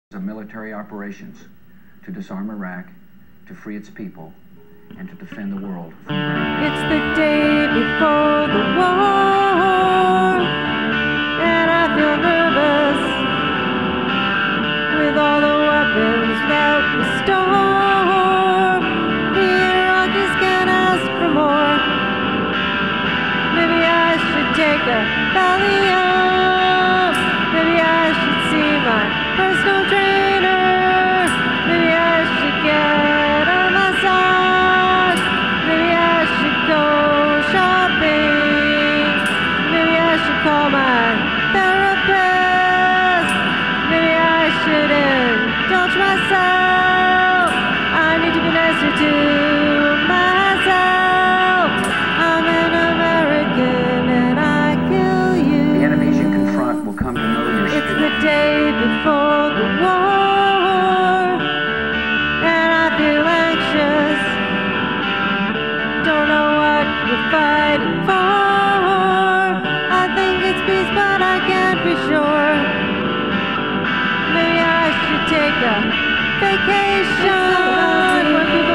of military operations to disarm Iraq, to free its people, and to defend the world from Iran. It's the day before the war, and I feel nervous with all the weapons that we store. The Iraqis can ask for more. Maybe I should take a Valium. Maybe I should see my personal trainer. Maybe I should get a massage. Maybe I should go shopping. Maybe I should call my therapist. Maybe I should indulge myself. I need to be nicer to myself. I'm an American and I kill you. The enemies you confront will come to know your It's spirit. the day before the war, and I feel anxious. Don't know what we're fighting for. I think it's peace, but I can't be sure. Maybe I should take a vacation.